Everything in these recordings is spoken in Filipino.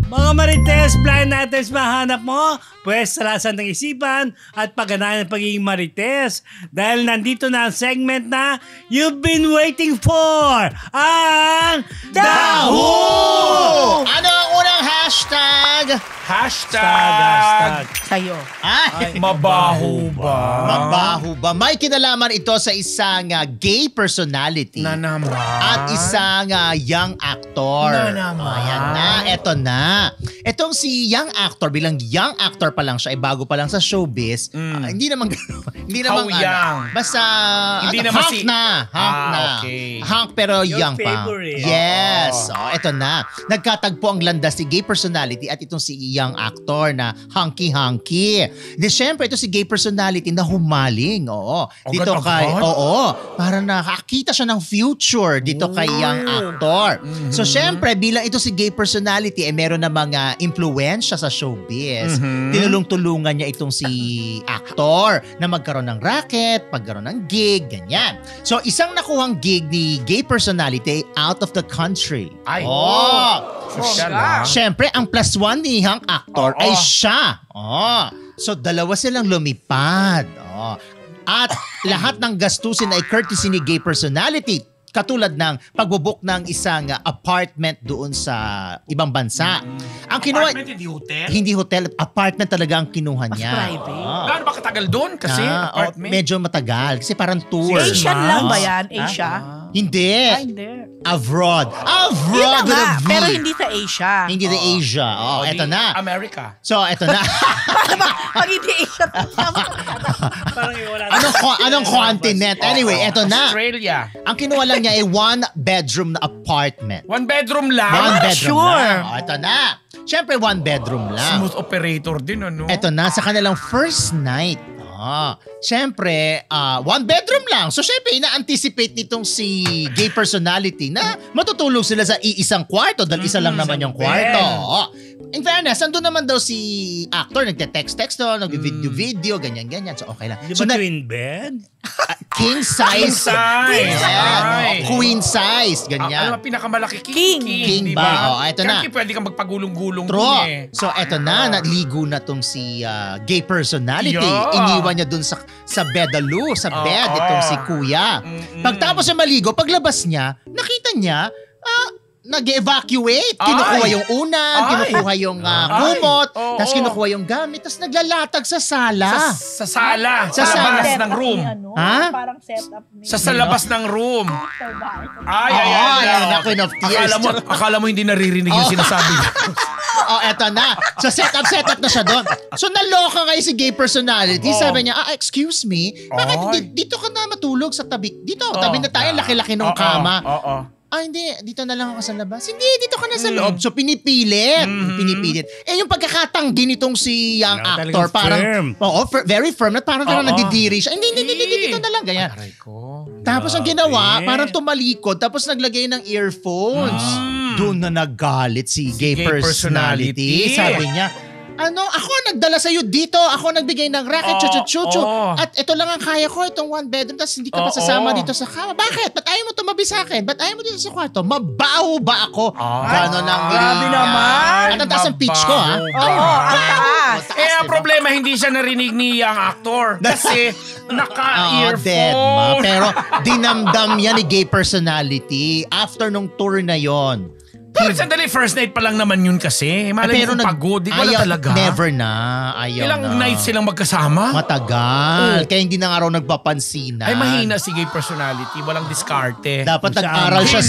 Mga marites, blind items mahanap mo? Pwes salasan ng isipan at pagganahan ng pagiging marites. Dahil nandito na ang segment na you've been waiting for, ang Daho! Ano ang unang hashtag? Hashtag. Sa'yo. Ay, Mabaho ba? mabaho ba? May kinalaman ito sa isang gay personality. Na naman. At isang young actor. Na naman. Ayan na, eto na. Etong si young actor, bilang young actor pa lang siya, bago pa lang sa showbiz, hindi naman gano'n. Hindi naman How young? Basta, Hindi naman hunk si- na. Hunk na. Okay. Hunk pero Your young pa. favorite. Yes. Eto na. Nagkatagpo ang landas si gay personality at itong si young actor na hunky-hunky. Di syempre, ito si gay personality na humaling. Oo. Dito kay, parang nakakita siya ng future dito kay young actor. So syempre, bilang ito si gay personality, meron na mga impluwensya sa showbiz. Tinulong-tulungan niya itong si actor na magkaroon ng racket, magkaroon ng gig, ganyan. So isang nakuhang gig ni gay personality out of the country. Ay. Social Syempre, ang plus one ni young actor ay siya. So dalawa silang lumipad. At lahat ng gastusin ay courtesy ni gay personality. Katulad ng pagbubuk ng isang apartment doon sa ibang bansa. Ang kinuha, Apartment, hindi hotel? hindi hotel, apartment talaga ang kinuha niya. private. Gaano ba katagal doon? Kasi apartment. Medyo matagal. Kasi parang tour. Asian lang ba yan? Asia? Hindi. Hindi. Abroad. Yun Abroad na with nga, a V. pero hindi sa Asia. Hindi sa Asia. O, Eto di na. America. So, eto na. Pag hindi Asia, Parang wala. Anong continent? Anyway, eto na. Australia. Ang kinuha lang niya ay one bedroom na apartment. One bedroom lang? One bedroom sure. lang. Eto na. Siyempre, one bedroom lang. Smooth operator din, ano? Eto na, sa kanilang first night. Siyempre, one bedroom lang. So, siyempre, ina-anticipate nitong si gay personality na matutulog sila sa iisang kwarto dahil isa lang naman yung kwarto. In fairness, nandun naman daw si actor, nagte-text-text daw, nag-video-video, ganyan-ganyan. So, okay lang. Di So, ba twin bed? king size. King size. Yeah. Ay. Queen size, Ano ganyan. ang pinakamalaki? King. King di ba? Eto na. Kasi pwede kang magpagulong-gulong dun True. eh. So, eto na, naligo na tong si gay personality. Yeah. Iniwan niya dun sa bedalo, sa bed, itong si kuya. Pagtapos niya maligo, paglabas niya, nakita niya, nag-evacuate. Kinukuha yung unan, kinukuha yung kumot, tapos kinukuha yung gamit, tapos naglalatag sa sala. Sa sala. Sa Sa labas Setup ng room. ni ano, Ha? Parang setup ni Sa labas ng room. Ay, Queen of Tears. Akala mo hindi naririnig yung sinasabi niya. Eto na. So, set up na siya doon. So, naloka kayo si gay personality. Sabi niya, excuse me, bakit dito ka na matulog sa tabi? Dito, tabi na tayo, laki-laki ng kama. Hindi, dito na lang ako sa labas. Hindi, dito ka na sa loob. So, pinipilit. Yung pagkakatanggi nitong si young actor, parang, very firm, na parang nagdidiri siya. Hindi, dito na lang, ganyan. Aray ko. Tapos ang ginawa, parang tumalikod, tapos naglagay ng earphones. Doon na nagalit si gay personality. Sabi niya, ako nagdala sa'yo dito. Ako nagbigay ng racket, chuchu. At ito lang ang kaya ko, itong one bedroom, tapos hindi ka pa sasama dito sa kama. Bakit? Ba't ayaw mo tumabi sa akin? Ba't ayaw mo dito sa kwarto? Mabaho ba ako? Gano'n ang grabe naman. At ang taas ang pitch ko, ha? ang taas. Ang problema, hindi siya narinig ni young actor. Kasi naka-earphone. Dead, ma. Pero dinamdam yan ni gay personality after nung tour na yon. Pero sandali, first night pa lang naman yun kasi. Malay mo pagod. Di wala talaga. Never na. Ayaw Ilang na. nights silang magkasama? Matagal. Kaya hindi na nga raw nagpapansinan. Ay, mahina si gay personality. Walang diskarte. Dapat nag-aral siya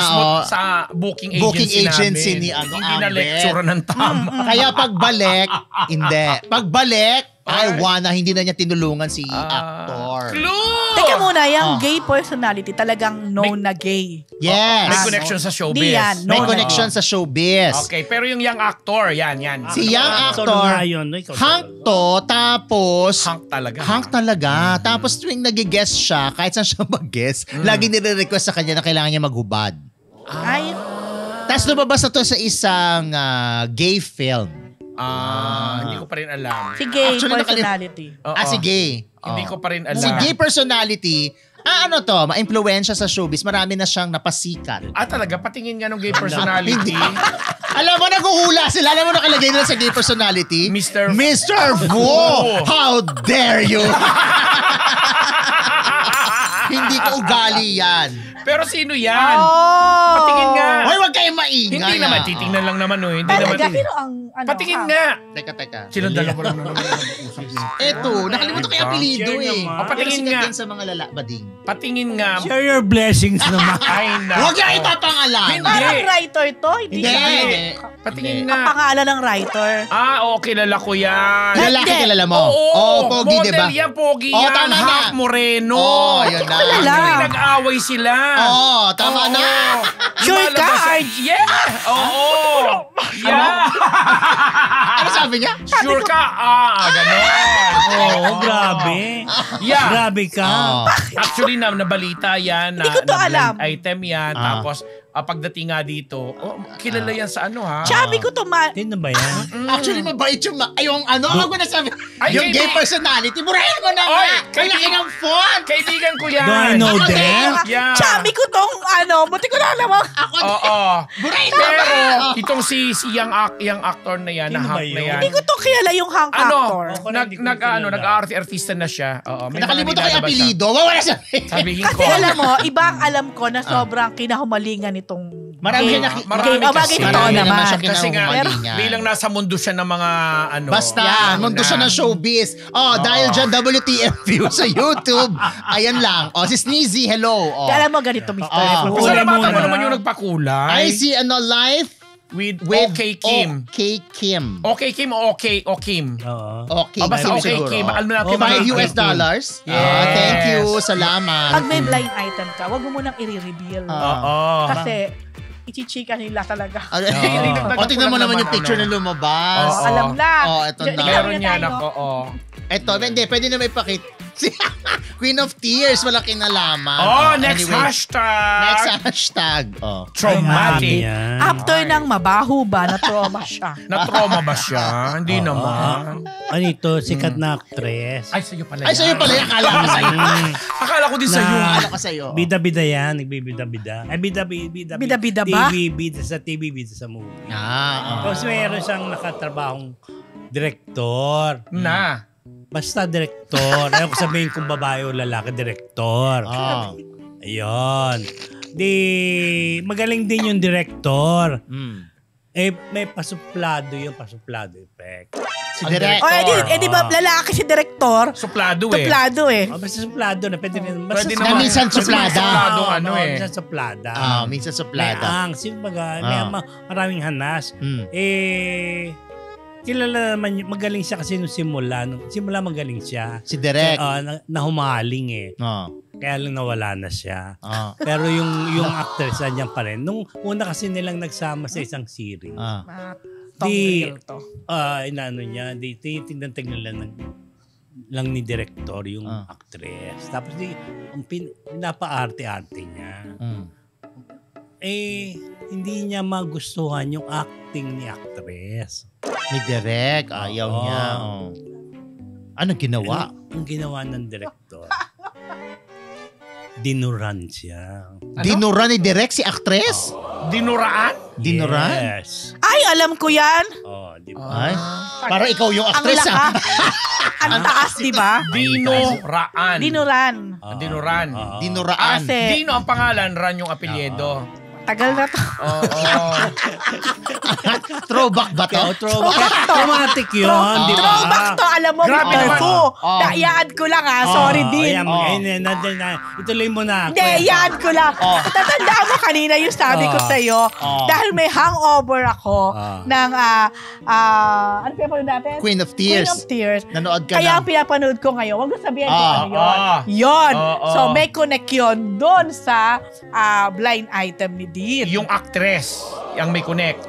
sa booking agency namin. ni Hindi na lecture ng tama. Kaya pagbalik, hindi. Pagbalik, hindi na niya tinulungan si actor. Clue! Teka muna, yung gay personality talagang known na gay. Yes. May connection sa showbiz. Di yan. May connection sa showbiz. Okay, pero yung young actor, yan. Si young actor, hunk to, tapos Hunk talaga. Hunk talaga. Tapos tuwing nag-guest siya, kahit saan siya mag-guest, lagi nire-request sa kanya na kailangan niya maghubad. Ay, Tapos lumabas na to sa isang gay film. Hindi ko pa rin alam. si gay Actually, personality. Si gay. Hindi ko pa rin alam. Si gay personality, ma-influensya sa showbiz, marami na siyang napasikat. Talaga? Patingin nga ng gay personality. Alam mo, naguhula sila. Alam mo, nakalagay nila sa gay personality? Mr. Vo! How dare you? Hindi ko ugali yan. Pero sino yan? Oh! Patingin nga. Hoy, wag kayong maingay. Hindi naman, titingnan lang naman. Hindi naman. Talaga, pero ang Patingin nga. Teka. Sinundan mo lang naman. Eto, nakalimutan ko yung apelido Share eh. naman. Patingin Pero nga. sikat yan sa mga lalabading. Patingin nga. Share your blessings naman. Ay, na. Huwag niya ipapangalan. Hindi. Parang writer to. Hindi Hindi. siya. Patingin Hindi. nga. Ang pangalan ng writer. Kilala ko yan. Lalaki Hindi. kilala mo? Pogi, di ba? Model yan, pogi Oo, yan. tama na. Half moreno. Yun na. Kilala. Actually, nag-away sila. Tama na. Sure ka, Lumalabas- Arj? Yeah! Oo! Yeah! Ano sabi niya? Sure ka? Gano'n. Oo, grabe. Yeah. Grabe ka. Actually, nabalita yan. Hindi ko to na alam. blind item yan. Tapos, pagdating nga dito, kilala yan sa ano ha? Sabi ko to, Sino ba yan? Actually, mabait yung ako na sabi. Ay, Yung gay kaibigan- personality, burahin mo na Oy, nga. Kailangan kaibigan- ng font. Kaibigan ko yan. Do I know them? Yeah. Sabi ko tong buti ko na alam. Oo. Burahin mo Pero, na. itong si young actor na yan, Sino na ba Hank na yun? yan. Hindi ko to kilala yung hang actor. Nag-artista na siya. Oo. May mga Nakalimutan ko yung nilalabas siya. apelido. Wala siya. Sabihin ko. Kasi alam mo, iba ang alam ko na sobrang kinahumalingan nitong Marami gay- siya naki- marami gay- kasi. bagay totoo Marami naman naman. siya Kasi nga, kinahumalingan. bilang nasa mundo siya ng mga ano. Basta, Yan. mundo siya ng showbiz. Dahil dyan, WTF view sa YouTube. Ayan lang. Si Sneezy, hello. Alam mo ganito, Mr. Ah. Fu. Pasalamatan mo muna. naman yung nagpakulay. I see live With with OK Kim. OK Kim. OK Kim o OK o Kim? Oo. Okay, Basta Kim OK siguro. Kim. Alam natin Okay, $5 US. Yes. Thank you. Salamat. Pag may blind item ka, wag mo munang i-reveal. Oo. Kasi, ichichika nila talaga. Tingnan mo naman yung picture na lumabas. Oo. Alam na. Ito Hindi na. ka Meron na yan tayo. ako. Oo. Ito, hindi. Pwede na may ipakita. Queen of Tears. Wala kinalaman. Next Anyway, hashtag. Next hashtag. Traumatic. After ng mabaho ba, na-trauma siya. Na-trauma ba siya? Hindi naman. Ano ito? Sikat na actress. Ay, sa'yo pala Ay, sa'yo pala yan. Akala ko sa'yo. Akala ko din sa'yo. Akala ko sa'yo. Bida-bida yan. Nagbibida-bida. Ay, bida-bida. Bida-bida ba? Bida sa TV, bida sa movie. Tapos meron siyang nakatrabahong direktor. Na. Basta direktor. Ayaw ko sabihin kung babae o lalaki, direktor. Ayun. Magaling din yung direktor. May pasuplado yung pasuplado effect. Si Direk. Di ba lalaki si direktor? Suplado eh. Tuplado eh. Basta suplado na. Pwede rin. Pwede Na minsan suplada. Supladong ano eh. Minsan suplada. Minsan May suplada. angst. Maraming hanas. Mm. Kilala naman, magaling siya kasi nung simula magaling siya. Si Direk. Na humaling eh. Kaya lang nawala na siya. Pero yung actress niya pa rin. Nung una kasi nilang nagsama sa isang series. Real to. Inaano niya, tingnan lang ni director yung actress. Tapos pinapaarte-arte niya. Hindi niya magustuhan yung acting ni actress. Ni Direk. Ayaw niya. Ano ginawa? Ang ginawa ng director, dinuran siya. Dinura ni Direk si actress? Dinuraan? Dinuran? Yes. Ay, alam ko yan. Di ba? Ay, para ikaw yung Ang actress laka. Ang taas, di ba? Dinuraan. Dinuran. Dinuran. Dinuraan. Kasi, Dino ang pangalan, Ran yung apelyido. tagal na to. Throwback ba to? Traumatic yun, di ba? Throwback to, alam mo, Grabe Mr. naman. Fu. Dayaan ko lang sorry din. Ituloy mo na. Hindi, yan ko lang. Tatandaan mo kanina yung sabi ko sa'yo, dahil may hangover ako ng, ano pinapanood natin? Queen of Tears. Queen of Tears. Nanood ka Kaya na. ang pinapanood ko ngayon, wag mo sabihin kung ano yun. Yun. Oo. So, may connection doon sa blind item ni Dean. Yung actress, yung may connect.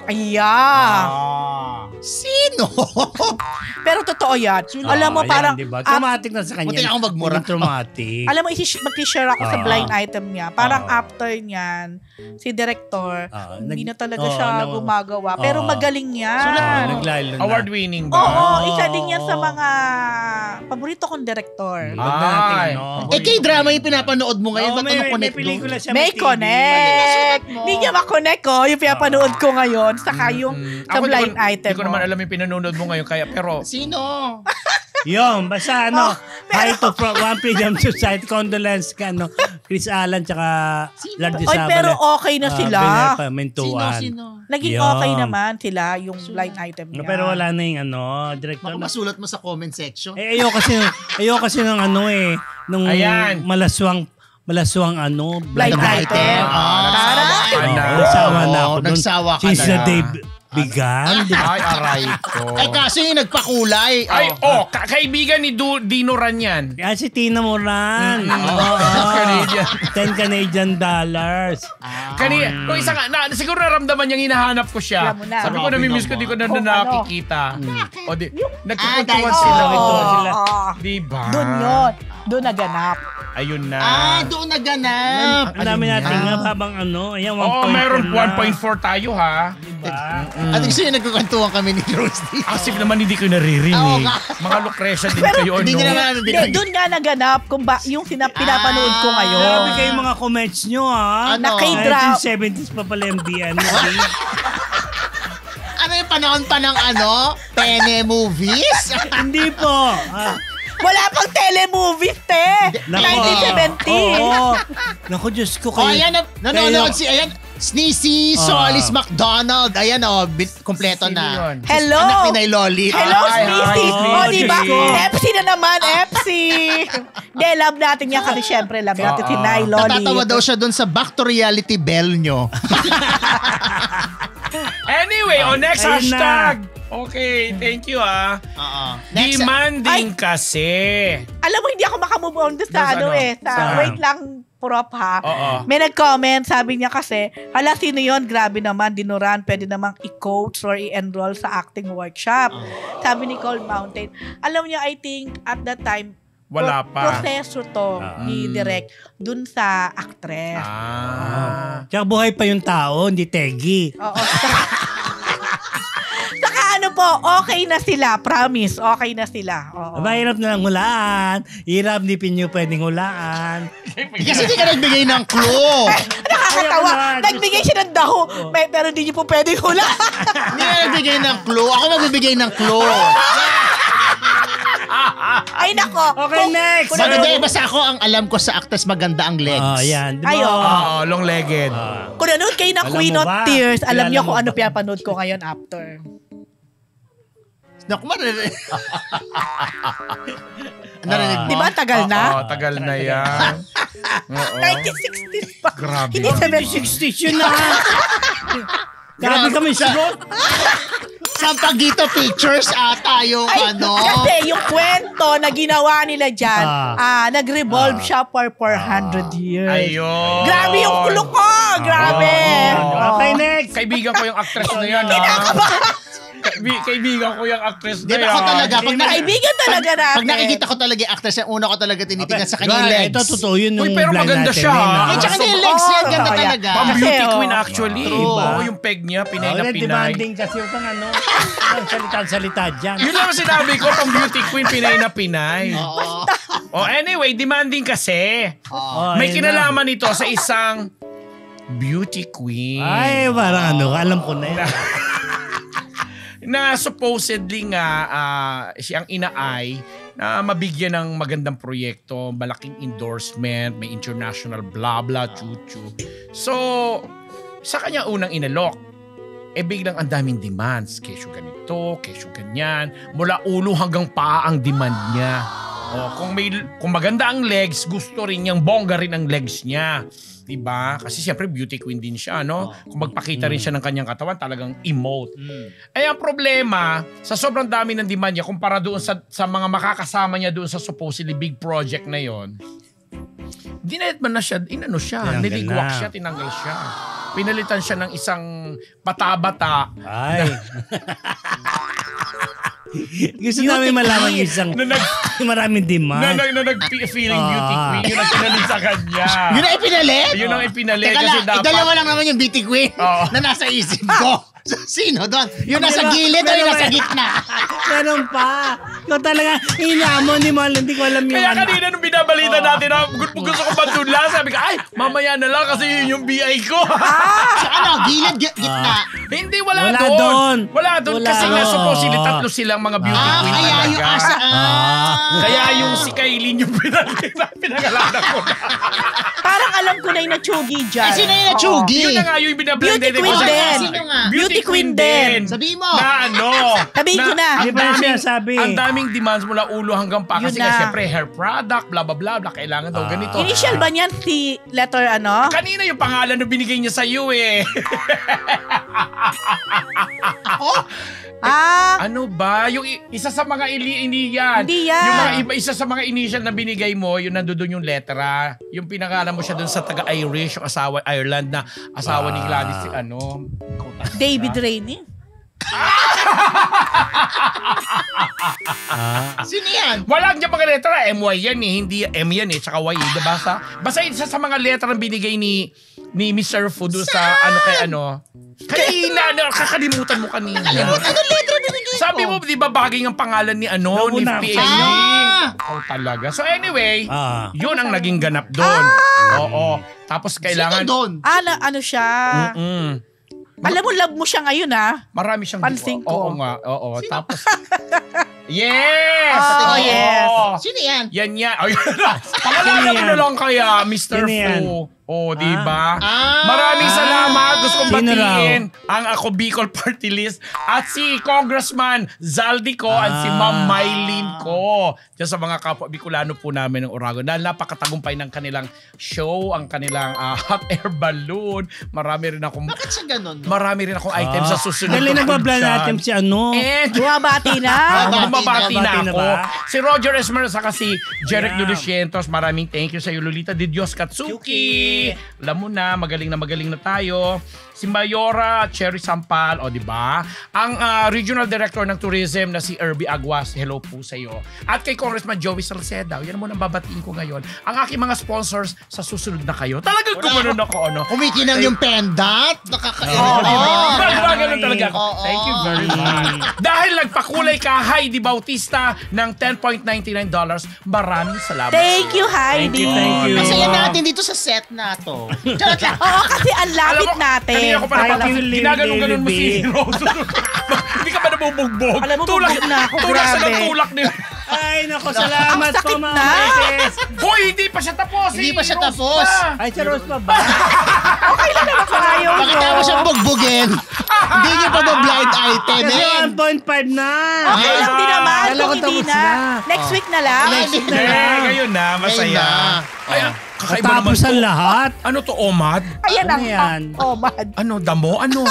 Sino? Pero totoo yan. Alam mo, parang, Diba? Traumatic na sa kanya. Muntik akong magmura. Traumatic. alam mo, mag-share ako sa blind item niya. Parang after niyan, si director, hindi na talaga siya gumagawa. Pero magaling yan. Naglalo na. Award-winning ba? Oo, isa din yan sa mga paborito kong director. Huwag na natin, Ay. ano. K-drama yung pinapanood mo ngayon. Ba't ano may connect pelikula siya. May TV. connect. Hindi niya makonect ko. Yung pinapanood pinapanood ko ngayon, saka yung sa blind item Hindi ko naman alam yung pinanonood mo ngayon, kaya pero... Sino? Yun, basta hi to One Freedom Society, condolence ka, Chris Alan, tsaka Lardy Oy, Sabale. pero okay na sila. Sino? Naging Yun. okay naman sila, yung blind item niya. Pero wala na yung director. Baka masulat mo sa comment section. Ayoko kasi ng nung Ayan. malaswang blind item. Nagsawa na ako dun. Nagsawa ka Since na. the day began. Ay, aray ko. Ay, kaso yung nagpakulay. Ay, kaibigan ni Dino Ran yan. Kaya si Tina Moran. Canadian. $10 $. Kung isa nga, siguro naramdaman niyang hinahanap ko siya. Alam mo na. Sabi ko, namimiss ko, di ko na nakikita. O di, nagkukuntuan dahil- sila. sila. Diba? Doon yun. Doon naganap. Ayun na. Doon naganap. Ang dami natin nga habang ayan, 1.4 meron na. 1.4 tayo ha. Diba? At gusto yung nagkukwentuhan kami ni Rose dito. Asif naman hindi ko naririnig. Oo nga. Mga Lucretia din Pero kayo. Hindi ano? niya naman Doon nga naganap kung yung pinapanood ko ngayon. Grabe kayo mga comments nyo, ha? Ano? Na K-drama. 1970s pa pala yung BN. Ano yung panahon pa ng Pene movies? Hindi po. Wala pang telemovies, te! Nako. 1970. Oo. Naku, Diyos ko kayo. Ayan, nanonood Sneezy, Solis McDonald. Ayan kompleto Sino na. yun? Hello! Anak ni Nay Loli. Hello, Ay, Sneezy! hi, O, Sneezy. diba? FC na naman, FC! Hindi, love natin yan kasi syempre love natin si Nay Loli. Natatawa daw siya doon sa back to reality bell nyo. Anyway, next Ayun na. hashtag. Okay, thank you Next, Demanding kasi. Alam mo, hindi ako makamove on doon sa Sa- wait lang, prop ha. Oo. May nag-comment, sabi niya kasi, hala, sino yun? Grabe naman, dinuran, pwede namang i-coach or i-enroll sa acting workshop. Sabi ni Cold Mountain. Alam niyo, I think, at that time, Wala pa. proseso to ni Direk dun sa actress. Tsaka buhay pa yung tao, hindi tegi. Oo. Saka ano po, okay na sila. Promise, okay na sila. Oo. Mahirap na lang hulaan. Hirap, hindi pinyo pwedeng hulaan. kasi di ka nagbigay ng clue. Nakakatawa. Ayaw na. Nagbigay siya ng daho. Pero hindi niyo po pwedeng hula. Hindi ka nagbigay ng clue. Ako magbibigay ng clue. Ay, nako. Okay, next. Basta ako ang alam ko sa actress maganda ang legs. Yan. Di ba? Ay, oo. Oo, long-legged. Kung nanood kayo ng Alam Queen mo of ba? Tears, alam Kilala niyo mo kung ano ba? pinapanood ko ngayon after. Naku, narinig mo? Di ba, tagal na? Oo, tagal na yan. Oo. 1960s pa. Grabe. Hindi 60s yun na. Grabe kami sagot. Sa Pagito Pictures ata yung Kasi yung kwento na ginawa nila dyan, nag-revolve siya for 400 years. Ayun. Grabe yung clue ko! Grabe! Okay, next. Kaibigan ko yung actress na yan. Kaibigan ko yung actress na Di yan. ba ako talaga? Kaibigan talaga natin. Pag nakikita ko talaga yung actress, yung una ko talaga tinitingnan sa kanyang legs. Ito, totoo yun. Uy, yung pero blind maganda item siya, yun, ha? Eh, tsaka na yung legs niya, ganda kaya. talaga. Pang beauty Kasi, queen actually. True. Oo, yung peg niya, pinay na pinay. Demanding kasi yung kang salita dyan. Yun lang ang sinabi ko, pang beauty queen, pinay na pinay. Oo. Oh, anyway, demanding kasi. Oh, May ayun na. kinalaman ito sa isang beauty queen. Ay, parang alam ko na yun. Na supposedly nga siyang inaay na mabigyan ng magandang proyekto, malaking endorsement, may international blah blah chuchu. So, sa kanya unang inalok, biglang ang daming demands. Kesyo ganito, kesyo ganyan. Mula ulo hanggang paa ang demand niya. Kung maganda ang legs, gusto rin niyang bongga rin ang legs niya. Diba? Kasi siyempre beauty queen din siya, no? Kung magpakita rin siya ng kanyang katawan, talagang emote. Ay, ang problema, sa sobrang dami ng demand niya, kumpara doon sa mga makakasama niya doon sa supposedly big project na yon, dinedman na siya, Tinanggal niligwak na. siya, tinanggal siya. Pinalitan siya ng isang bata-bata. Ay. Gusto namin malaman yung isang maraming demand. Na nag-feeling beauty queen, yun ang pinalit sa kanya. Yun ang ipinali? Yun ang ipinali. Teka Kasi lang, dapat, dalawa lang naman yung beauty queen Oo. na nasa isip ko. Sino doon? Yung nasa gilid o yung nasa gitna? Meron pa. Ikaw talaga, inamon ni Mal, hindi ko alam yung Kaya kanina nung binabalita natin na gusto ko bandula, sabi ko, ay, mamaya na lang kasi yun yung BI ko. Sa ano? Gilid, gitna? Hindi, wala Wala doon. doon. Wala doon. Kasi nga, supposedly, tatlo silang mga beauty queen Kaya yung talaga. asa. Kaya yung si Kailin yung pinangalanan ko na. Parang alam ko na yung natsugi dyan. Sino yung natsugi? Yun na nga yung binablended. Beauty queen ko. din. Sino nga? Beauty queen din. Sabihin mo. Na ano. Sabihin ko na. Hindi pa na sinasabi. Ang daming demands mula ulo hanggang pa. Kasi Yun nga, na. syempre, hair product, bla bla bla bla. Kailangan daw ganito. Initial ba niyan si letter ano? Kanina yung pangalan na binigay niya sa iyo eh. Ano ba? Yung isa sa mga ini yan. Hindi yan. Yung mga isa sa mga initial na binigay mo, yung nandoon yung lettera. Yung pinangalan mo siya doon sa taga-Irish, yung asawa, Ireland na asawa ni Gladys, ano? David Rainey. Sino yan? Walang dyan mga letra. MY yan eh. Hindi M yan eh. Tsaka Y. Diba? Basta isa sa mga letra na binigay ni Mr. Fu doon sa ano kay ano. Kanina, kakalimutan mo kanina. Anong letra binigay ko? Sabi mo, di ba bagay ang pangalan ni ano, ni Nauna. PhD? Oh, talaga. So anyway, yun ang naging ganap doon. Oo. Tapos kailangan... Sino doon? Ano siya? Alam mo, love mo siya ngayon Marami siyang... Pansin ko. Oo nga. Oo. Tapos... Yes! Oh, Oo. yes. Sino yan? Yan yan. Ay, pangalanan mo na lang kaya, Mr. Sino yan? Fu. Oh, di ba? Ah. Maraming salamat. Gusto kong Sino batiin ang Ako Bicol Party List at si Congressman Zaldi ko at si Ma'am Mylene ko. Diyan sa mga kapwa Bicolano po namin ng Oragon. Dahil napakatagumpay ng kanilang show, ang kanilang hot air balloon. Marami rin akong Bakit items sa susunod. Dali nagpa-plan natin si ano. And Bumabati na. bumabati na Bumabati na ako. ba? Si Roger Esmer saka si Jeric Yeah. Lulucientos. Maraming thank you sa iyo, Lolita de Dios Katsuki. Alam mo na magaling na tayo. Si Mayora Cherry Sampal, o di ba? Ang Regional Director ng Tourism na si Irby Aguas, hello po sa iyo. At kay Congressman Joey Salcedo, yan muna babatiin ko ngayon. Ang aking mga sponsors sa susunod na kayo. Talagang gumanon ako, ano? Kumikinang yung pendant? Ganun talaga ako. Thank you very much. Dahil nagpakulay ka, Heidi Bautista ng $10.99. Maraming salamat. Thank you, Heidi. Thank you. Masaya natin dito sa set na to. Oo, kasi ang lapit natin. Kanina ko pa Thank napapansin, you, ginaganon-ganon mo Lily si Rose. Hindi ka ba nabubugbog? Alam mo, bugbog na ako, Tulak sa grabe. tulak nila. Ay, nako, salamat Ang sakit po mga na. Marites. Hoy, hindi pa siya tapos. Hindi pa siya Rose tapos. pa. Ay, si Rose pa ba? Okay lang naman kung ayaw Bakit nyo. mo siyang bugbugin? Hindi niyo pa ba blind item Kasi eh? 1.5 na. Okay lang din naman Kala ko kung hindi tapos na. na. Next week na lang. Next week na Eh, lang. ngayon na, masaya. Ay, kakaiba naman Tapos ang to. lahat. Ano to, Omad? Ayan Ano ang yan? Oh, bad. Ano, damo? Ano?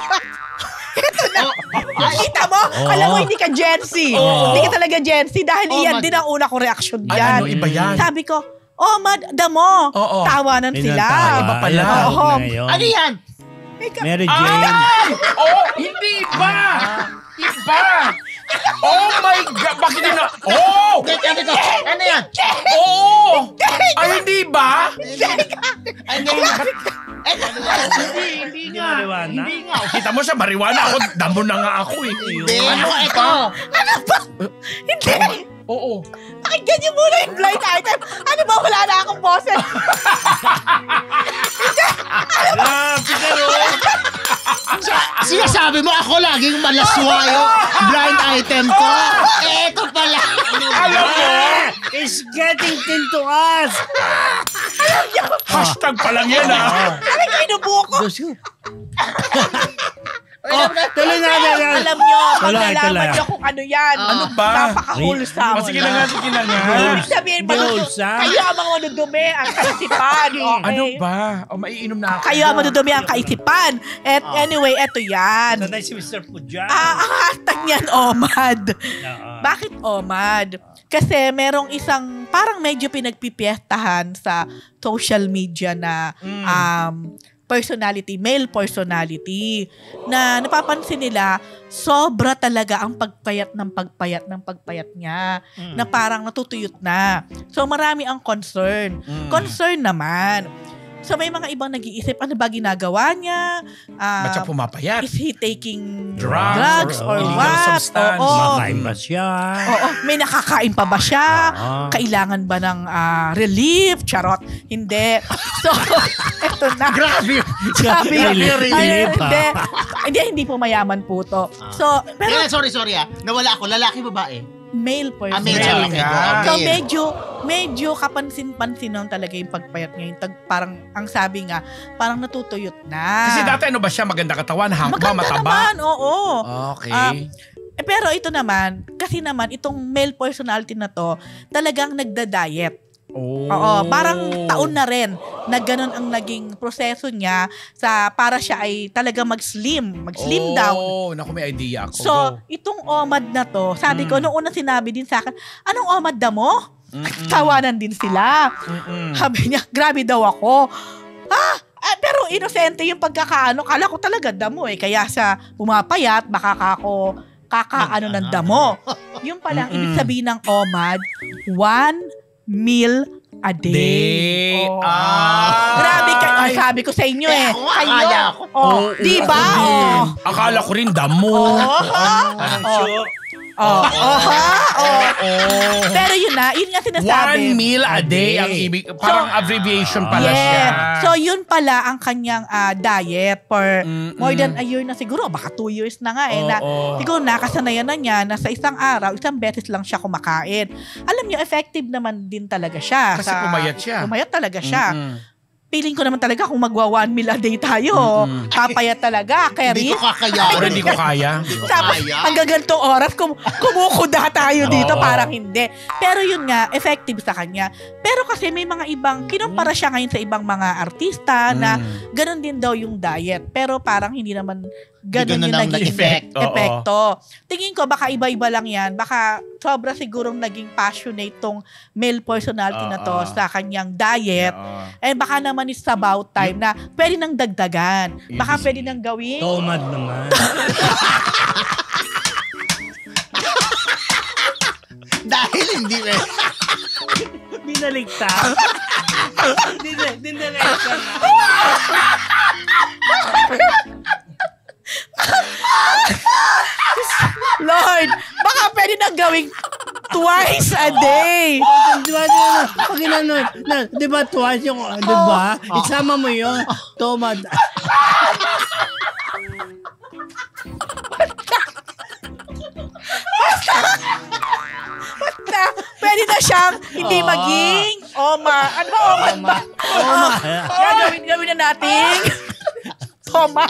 Ito na. Kita mo? Alam mo, hindi ka Gen Z. Hindi ka talaga Gen Z dahil iyan din ang una ko reaction Ay, dyan. ano, iba yan. Sabi ko, oh, damo. Oo. Tawanan Yun ang sila. tawa. Iba pala. Yun ang tawag Oo. na yun. Ano yan? Mary Jane. Ay! Oh, hindi iba! Iba! Oh my God! Bakit yun na? Oh! Sabi ko, ano yan? Oh! Ay, hindi ba? Ano yan? Hindi nga. marijuana? Hindi nga. O, kita mo siya, marijuana ako. Damo na nga ako eh. Hindi. Ano ito? Ano ba? Hindi. Oo. Pakinggan niyo muna yung blind item. Ano ba? Wala na akong boses. Grabe ka, Rose. Sinasabi mo ako laging malaswa yung blind item ko. Eto pala. Alam mo? It's getting into us. Hashtag pa lang yan ah. Alam niyo, inubuko. Tuloy na. Alam niyo, pag Tuloy. nalaman niyo kung ano yan. Ano ba? Napaka-wholesome. Sige na nga, sige na nga. Ibig sabihin, Wholesome. kayo ang mga madudumi ang kaisipan. Okay? Ano ba? O, maiinom na ako. Kayo ang madudumi ang kaisipan. At anyway, eto yan. Sanay si Mr. Pujan. Ang hashtag niyan, OMAD. Oo. Bakit OMAD? Kasi merong isang parang medyo pinagpipiestahan sa social media na personality, male personality, na napapansin nila, sobra talaga ang pagpayat niya, na parang natutuyot na. So marami ang concern. Concern naman. So may mga ibang nag-iisip, ano ba ginagawa niya? Ba't siya pumapayat? Is he taking Drugs or illegal what? substance? Oo. Makain ba siya? Oo, may nakakain pa ba siya? Ah. Kailangan ba ng relief? Charot. Hindi. So, eto na. Grabe. Sabi, Relief, hindi po mayaman po to. So, pero Sorry, nawala ako. Lalaki, babae? male person. Male. Male Okay, nga. So male. medyo kapansin-pansin nun talaga yung pagpayat ngayon. Parang, ang sabi nga, parang natutuyot na. Kasi dati ano ba siya? Maganda katawan? Hangba? Maganda Mataba? naman, oo. Okay. Pero ito naman, kasi naman, itong male personality na to, talagang nagda-diet. Oh. Oo, parang taon na rin na ganun ang naging proseso niya para siya ay talaga mag-slim down. Oh, naku, may idea ako. So, itong OMAD na to, sabi ko, noong una sinabi din sa akin, anong OMAD da mo? Tawanan din sila. Sabi niya, grabe daw ako. Pero inosente yung pagkakaano. Kala ko talaga damo kaya sa pumapayat, baka ako kakaano ng damo. Yung palang ibig sabihin ng OMAD, 1 meal a day. Oh. Grabe kayo. Sabi ko sa inyo akala ko. Di ba? Akala ko rin damo. Parang show. Pero yun nga sinasabi. 1 meal a day ang ibig. Parang abbreviation pala siya. So yun pala ang kanyang diet for more than a year na siguro. Baka 2 years na nga na siguro nakasanayan na niya na sa isang araw, isang beses lang siya kumakain. Alam niyo, effective naman din talaga siya. Kasi pumayat siya. Pumayat talaga siya. Feeling ko naman talaga kung magwa 1 meal a day tayo, papayat talaga. Hindi ko kakaya. Hindi ko kaya. Tapos hanggang ganitong oras, kumukuda tayo dito, parang hindi. Pero yun nga, effective sa kanya. Pero kasi may mga ibang, kinumpara siya ngayon sa ibang mga artista na ganun din daw yung diet. Pero parang hindi naman ganun yung naging epekto. Tingin ko baka iba-iba lang yan. Baka sobra sigurong naging passionate tong male personality na to sa kanyang diet. And baka naman it's about time na pwede nang dagdagan. Baka pwede nang gawin. Tomad naman. Dahil hindi Binaligtad. Dinaligtad na. Lord, baka pwede nang gawing twice a day. Di ba? Pag inano, di ba twice yung, di ba? Isama mo yun. Tomad. Na, pwede na siyang hindi maging ano ba omad ba? Gawin na natin. Toma.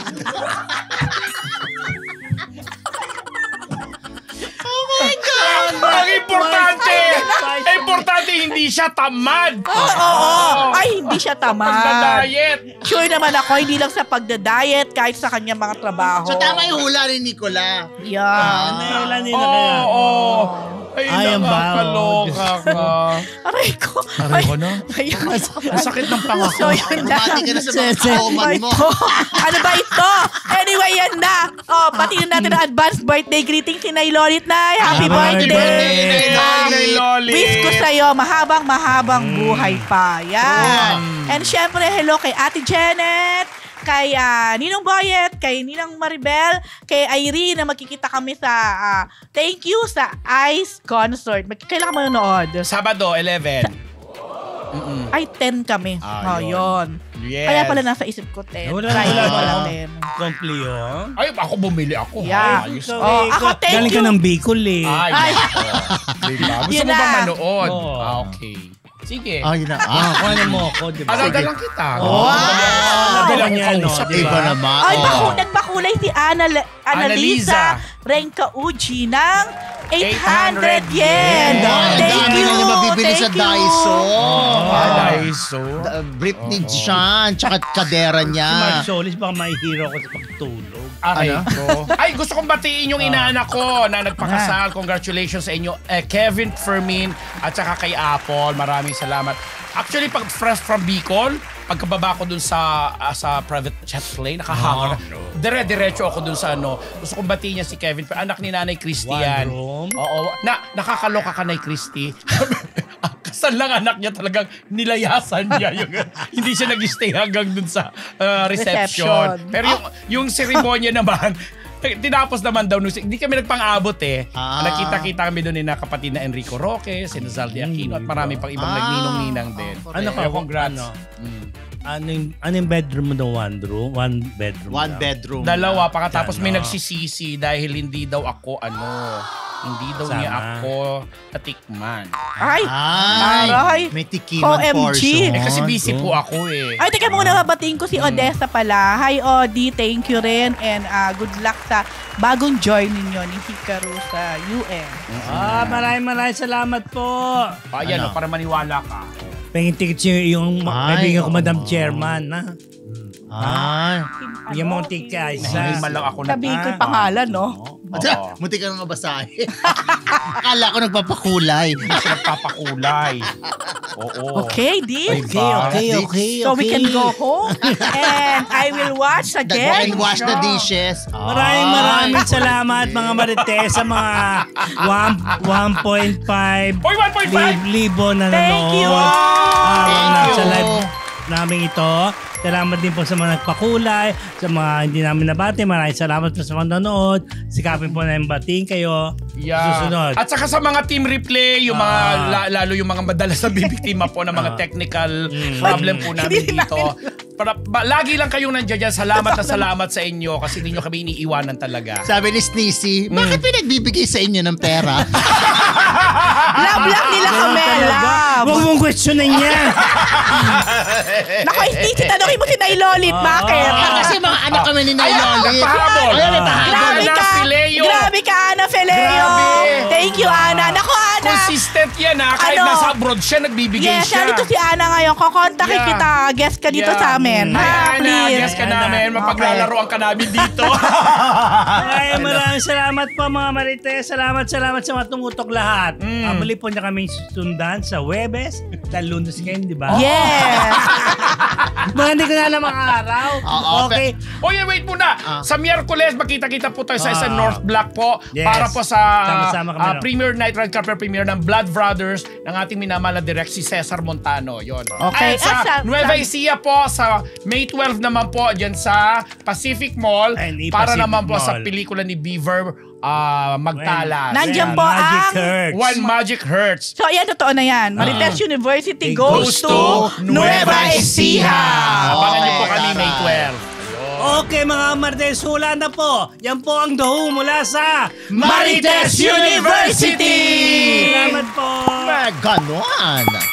Ang importante hindi siya tamad. Ay, hindi siya tamad. Pagda-diet. Sure naman ako, hindi lang sa pagda-diet, kahit sa kanyang mga trabaho. So tama yung hula ni Nicola. Yeah. Nailan nila kaya. Ay, Ay, ang nakakaloka ka. Aray ko. Aray ko na. Ayun. Ang sakit ng panga ko. So, yun na. Bumati ka na sa mga kauman mo. Ano ba ito? Anyway, yan na. Pati na natin ang advance birthday greeting si Nay Lolit na. Happy birthday! Nay Lolit. Wish ko sa'yo, mahabang buhay pa. Yan. And syempre, hello kay Ate Janet, kay Ninong Boyet, kay Ninang Maribel, kay Irene na magkikita kami sa thank you sa ICE concert. Kailan ka manonood? Sabado, 11. Ay, 10 kami. Yun. Yes. Kaya pala nasa isip ko 10. Wala Friday na. wala 10. Kompli yun. Ay, ako bumili ako. Yeah. Ayos. Ako, thank Galing you. ka ng Bicol eh. Ay, diba? Gusto Yun mo ba na. manood? Oo. Okay. Sige. Yun na. Kuha mo ako, di ba? Aladalang kita. Nadalang niya, no? Di Iba ba? naman. Ay, nagpakulay si Annalisa Renka Uji ng 800 yen. Thank you. Dami na mabibili sa Thank you. Daiso. Daiso. Britney Jean, tsaka kadera Si niya. Mark Solis, baka may hero ko sa pagtulog. Aray ko. Ay, gusto kong batiin yung inaanak ko na nagpakasal. Congratulations sa inyo. Kevin Fermin at saka kay Apple. Maraming salamat. Actually, pag fresh from Bicol, pagkababa ko dun sa private jet plane, nakahangar. Dire-diretso ako dun sa Gusto kong batiin niya si Kevin. Anak ni Nanay Christy yan. One room? Oo. Nakakaloka ka, Nay Christy. minsan lang anak niya talagang nilayasan niya. Hindi siya nag-stay hanggang dun sa reception. Pero yung seremonya naman, tinapos naman daw. Hindi kami nagpang-abot eh. Nakita-kita kami doon na kapatid na Enrico Roque, si Nazal de Aquino, at marami pang ibang nagninong-ninang din. Ano ka? Congrats. Ano yung bedroom mo daw? One bedroom. One bedroom. Dalawa. Pakatapos may nagsisisi dahil hindi daw ako hindi daw niya ako natikman. Ay! May tikiman portion. Kasi busy po ako eh. Ay, teka muna, babatiin ko si Odessa pala. Hi, Odi. Thank you rin. And good luck sa bagong join ninyo ni Hikaru sa UN. Maraming salamat po. Ayan, para maniwala ka. Pengin tickets yung kaibigan ko, Madam Chairman. Yung mga tickets. Nahinima lang ako na. Sabihin ko yung pangalan, no? Munti ka nang mabasahin. Akala ko nagpapakulay. Hindi siya nagpapakulay. Oo. Okay, deal. Okay. So we can go home and I will watch again. And wash the dishes. Maraming salamat mga Marites sa mga 1.5 libo na nanonood. Thank you. Sa live namin ito. Salamat din po sa mga nagpakulay, sa mga hindi namin nabati. Maraming salamat po sa mga nanonood. Sikapin po na yung batiin kayo. Susunod. At saka sa mga team replay, yung mga lalo yung mga madalas na bibiktima po ng mga technical problem po namin dito. Lagi lang kayong nandiyan dyan. Salamat sa inyo kasi hindi nyo kami iniiwanan talaga. Sabi ni Sneezy, bakit pinagbibigay sa inyo ng pera? Love nila kami. Love. Huwag mong questionin yan. Naku, Sneezy, tanongin mo si Nailolit. Bakit? Kasi mga anak kami ni Nailolit. Nagpahabol. Grabe ka, Ana Feleo. Thank you, Ana. Naku, Ana. Consistent yan kahit nasa abroad siya, nagbibigay yes, siya. Yes, dito si Ana ngayon. Kukontakin kita. Guest ka dito sa amin. Ana, guest ka namin. Mapaglalaroan ka namin dito. Maraming salamat po mga Marites. Salamat sa mga tumutok lahat. Muli po niya kaming sundan sa Webes. Dahil Lunes ngayon, di ba? Yes. Mga hindi ko na alam ang araw. Okay. Oye, wait muna. Sa Miyerkules, makita-kita po tayo sa isang North Block po. Yes. Para po sa Premier Night Red Carpet Premiere ng Blood Brothers ng ating minamahal na direct si Cesar Montano. Yon. Okay. At sa Nueva Ecija po, sa May 12 naman po, dyan sa Pacific Mall. Para naman po sa pelikula ni Beaver Magtalas. Nandiyan po ang One Magic Hurts. So, yan, totoo na yan. Marites University goes to Nueva Ecija. Abangan niyo po kami May 12. Okay mga Marites, hula na po. Yan po ang daho mula sa Marites University! Salamat po. Ganon.